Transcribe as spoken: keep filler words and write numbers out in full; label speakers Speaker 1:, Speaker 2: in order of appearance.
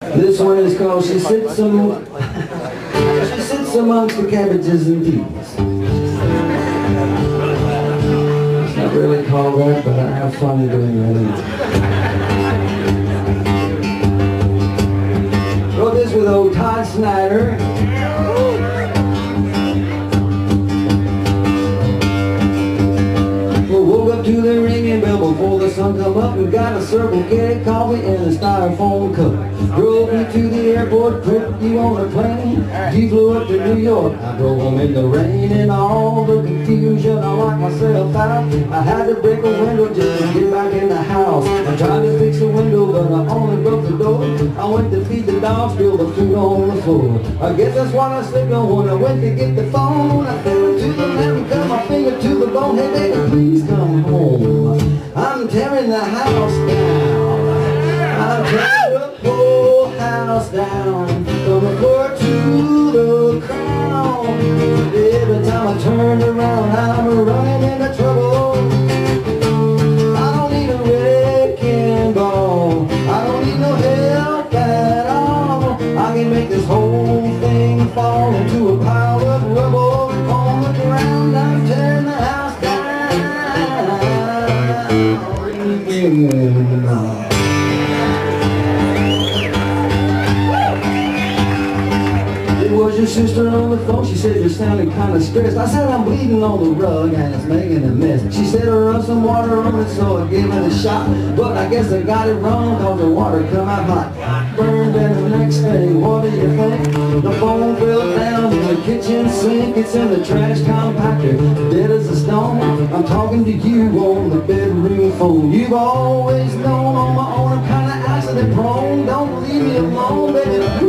Speaker 1: This one is called She Sits Among She Sits Amongst the Cabbages and Peas. It's not really called that, but I have fun doing that anyway. Wrote this with old Todd Snider. Woke up to the ringing bell before the sun come up and got a Circle K coffee in a styrofoam cup. Drove me to the airport, put you on a plane. You flew up to New York, I drove home in the rain. In all the confusion, I locked myself out. I had to break a window just to get back in the house. I tried to fix the window, but I only broke the door. I went to feed the dog, spilled the food on the floor. I guess that's what I slipped on when I went to get the phone. I fell into the lamp and cut my finger to the bone. Hey baby, please come home. I'm tearing the house down. I'm tearing the whole house down, from the floor to the ground. Every time I turn around, I'm running into trouble. I don't need a wrecking ball. I don't need no help at all. I can make this whole thing fall into a pile of rubble on the ground. I'm tearing the house down. It was your sister on the phone. She said you're sounding kind of stressed. I said I'm bleeding on the rug and it's making a mess. She said I run some water on it, so I gave it a shot. But I guess I got it wrong, cause the water come out hot. Burned and the next thing, what do you think? The phone fell down in the kitchen sink. It's in the trash compactor, dead as a stone. I'm talking to you on the bedroom phone. You've always known on my own I'm kinda accident prone. Don't leave me alone, baby.